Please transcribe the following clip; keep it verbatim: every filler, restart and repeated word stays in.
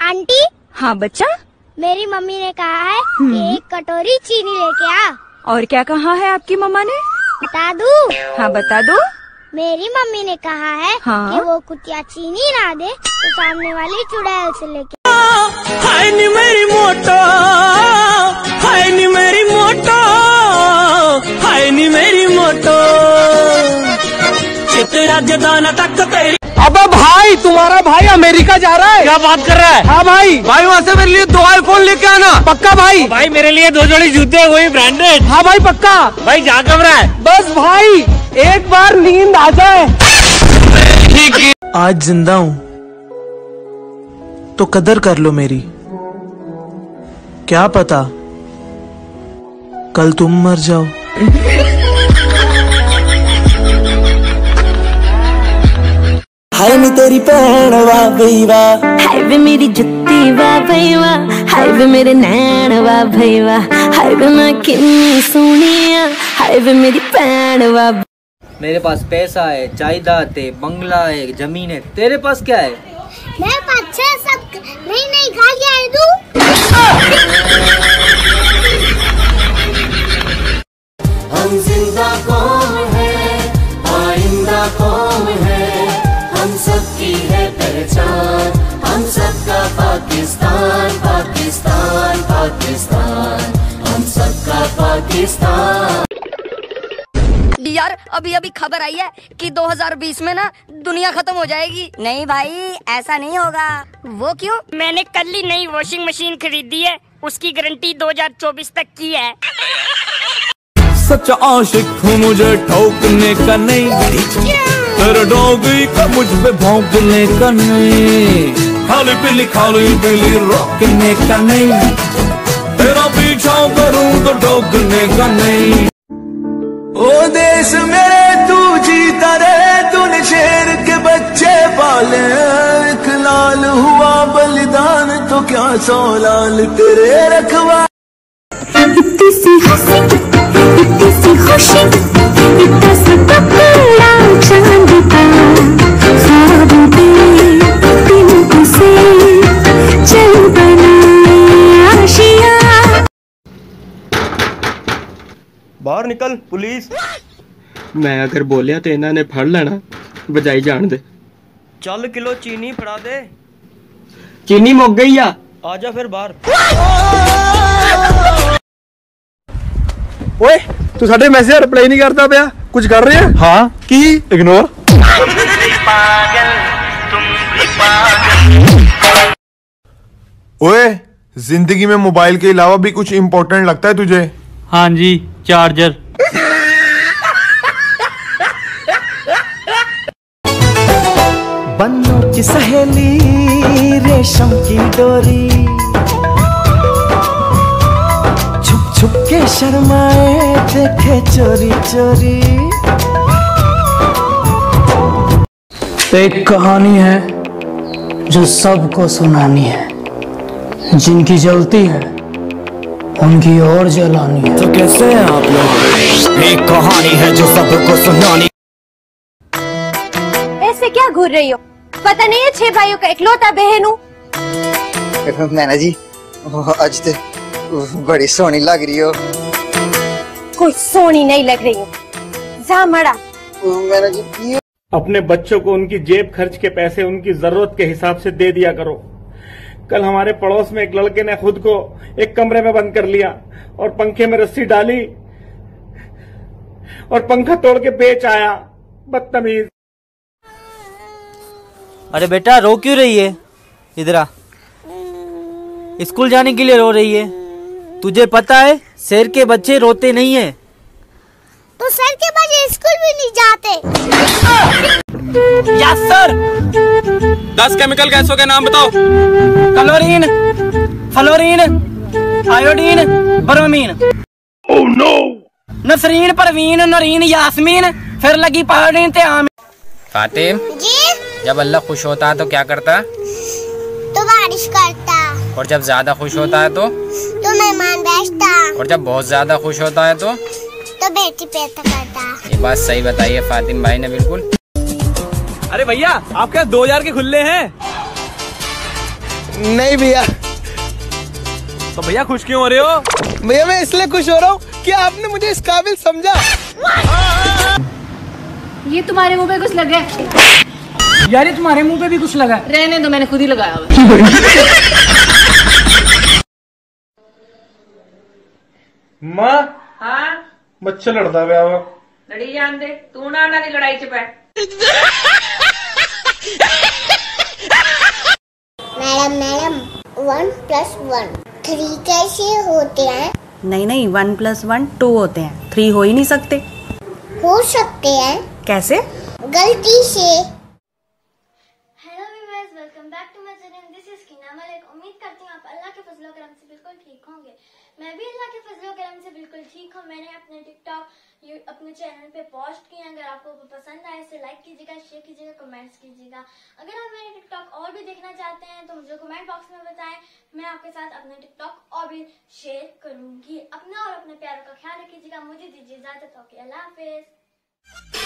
Aunty. हाँ बच्चा। मेरी मम्मी ने कहा है कि एक कटोरी चीनी लेके आ। और क्या कहा है आपकी मम्मा ने? बता दूं? हाँ बता दो। मेरी मम्मी ने कहा है हाँ? कि वो कुतिया चीनी ना दे तो सामने वाली चुड़ैल से लेके। हाय नी मेरी मोटो, हाय नी मेरी मोटो, हाय नी मेरी मोटो, चितरा जदाना तक तेरी। अबे भाई, तुम्हारा भाई अमेरिका जा रहा है। क्या बात कर रहा है? हाँ भाई। भाई वहाँ से मेरे लिए दो आईफोन लेके आना। पक्का भाई? भाई मेरे लिए दो जोड़ी जूते, वही ब्रांडेड। हाँ भाई पक्का। भाई जा कब रहा है? बस भाई एक बार नींद आ जाए। ठीक है। आज जिंदा हूँ तो कदर कर लो मेरी, क्या पता कल तुम मर जाओ। हाय नी तेरी भैन वाह बई वाह, हाय वे मेरी जुत्ती वाह बई वाह, हाय वे मेरे नैन वाह बई वाह, हाय वे मैं कितनी सोहनी आ, हाय वे मेरी भैन वाह। मेरे पास पैसा है, जायदाद है, बंगला है, जमीन है। तेरे पास क्या है? मेरे पास छह सब नई नई गाड़ियाँ हैं। दूं? हम जिंदा कौम है, आइंदा कौम है, हम सबकी है पहचान, हम सबका पाकिस्तान, पाकिस्तान, पाकिस्तान, हम सबका पाकिस्तान। यार अभी अभी खबर आई है कि दो हज़ार बीस में ना दुनिया खत्म हो जाएगी। नहीं भाई ऐसा नहीं होगा। वो क्यों? मैंने कल ही नई वॉशिंग मशीन खरीदी है, उसकी गारंटी दो हज़ार चौबीस तक की है। सच्चा आशिक हूँ, मुझे ठोकने का नहीं, तेरे डोगी का मुझ पे भौंकने का नहीं, खाली पीली खाली पीली रोकने का नहीं, तेरा पीछा करूँ तो ठोकने का नहीं। ओ देश मेरे तू जीता रे, तूने शेर के बच्चे पाले, एक लाल हुआ बलिदान तो क्या सौ लाल तेरे रखवा। इतनी सी हंसी, इतनी सी खुशी, इतना सा टुकड़ा चांद का, ख्वाब में दिल से चल बनाए आशिया। बाहर निकल पुलिस। मैं अगर बोलिया तो इन्होंने फड़ लेना, बजाई जान दे। चल किलो चीनी फड़ा दे। चीनी मुक गई आ। आजा फिर बाहर। ओए तू साडे मैसेज रिप्लाई नहीं करता पाया, कुछ कर रहे हैं? हाँ की इग्नोर। ओए जिंदगी में मोबाइल के अलावा भी कुछ इम्पोर्टेंट लगता है तुझे? हाँ जी, चार्जर। बन्नों की सहेली रेशम की डोरी, छुप छुप के शर्माए देखे चोरी चोरी। एक कहानी है जो सबको सुनानी है, जिनकी जलती है उनकी और जलानी है। तो कैसे हैं आप लोग? एक कहानी है जो सबको सुनानी। ऐसे क्या घूर रही हो? पता नहीं है छह भाइयों का इकलौता बहन हूँ। मैना जी आज तो बड़ी सोनी लग रही हो। कोई सोनी नहीं लग रही हो, जा मड़ा। मैना जी अपने बच्चों को उनकी जेब खर्च के पैसे उनकी जरूरत के हिसाब से दे दिया करो। कल हमारे पड़ोस में एक लड़के ने खुद को एक कमरे में बंद कर लिया और पंखे में रस्सी डाली और पंखा तोड़ के बेच आया। बदतमीज। अरे बेटा रो क्यों रही है? इधर आ। स्कूल जाने के लिए रो रही है। तुझे पता है शेर के बच्चे रोते नहीं है। तो शेर के बच्चे स्कूल भी नहीं जाते। Yes sir. दस केमिकल गैसों के नाम बताओ। Chlorine, fluorine, iodine, bromine. Oh no. Nasreen, Parveen, Nareen, Yasmeen, फिर लगी पारीन ते आमीन। फातिम जी? जब अल्लाह खुश होता है तो क्या करता है? तो बारिश करता। और जब ज्यादा खुश होता है तो? तो मेहमान भेजता। और जब बहुत ज्यादा खुश होता है तो? तो बेटी पैदा करता। ये बात सही बताइए फातिम भाई ने बिल्कुल। अरे भैया आपके दो हजार के खुले हैं? नहीं भैया। तो भैया खुश क्यों हो रहे हो? भैया मैं इसलिए खुश हो रहा हूँ कि आपने मुझे इस काबिल समझा। ये तुम्हारे मुंह पे कुछ लगा है? यार ये तुम्हारे मुंह पे भी कुछ लगा। रहने दो, मैंने खुद ही लगाया हुआ। माँ हाँ बच्चा लड़ता गया वो। लड़ी जान दे, तू ना ना लड़ाई च पै। Madam madam one plus one three कैसे होते हैं? नहीं नहीं, वन प्लस वन टू होते हैं, थ्री हो ही नहीं सकते। हो सकते हैं। कैसे? गलती से। Hello viewers, welcome back to my channel. This is Keena Malik. उम्मीद करती हूँ आप अल्लाह के फजल करम से बिल्कुल ठीक होंगे। मैं भी अल्लाह के फजल करम से बिल्कुल ठीक हूँ। मैंने अपने टिकटॉक अपने चैनल पे पोस्ट किए। अगर आपको पसंद आए इसे लाइक कीजिएगा, शेयर कीजिएगा, कमेंट्स कीजिएगा। अगर आप मेरे टिकटॉक और भी देखना चाहते हैं तो मुझे कमेंट बॉक्स में बताएं, मैं आपके साथ अपने टिकटॉक और भी शेयर करूंगी। अपना और अपने प्यारों का ख्याल रखिएगा। मुझे दीजिए इजाजत। ओके, अल्लाह हाफिज।